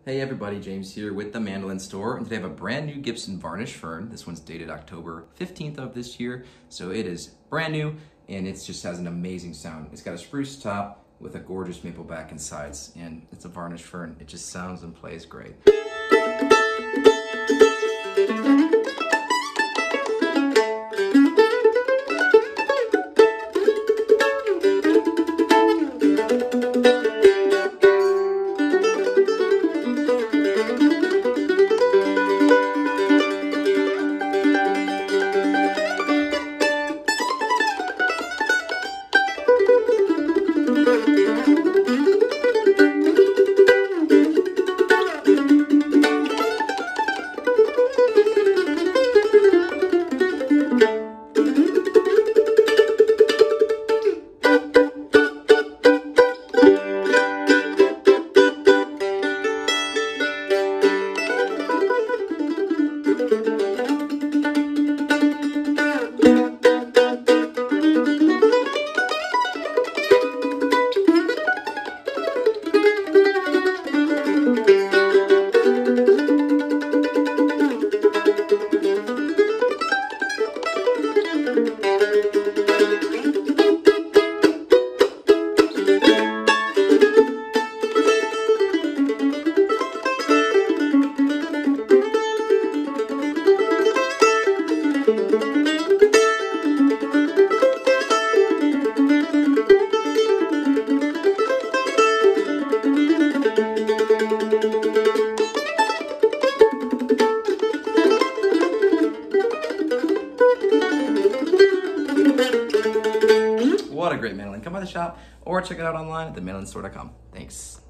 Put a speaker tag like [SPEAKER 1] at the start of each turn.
[SPEAKER 1] Hey everybody, James here with the Mandolin Store, and today I have a brand new Gibson Varnish Fern. This one's dated October 15th of this year, so it is brand new and it just has an amazing sound. It's got a spruce top with a gorgeous maple back and sides, and it's a Varnish Fern. It just sounds and plays great. What a great mandolin. Come by the shop or check it out online at themandolinstore.com. Thanks.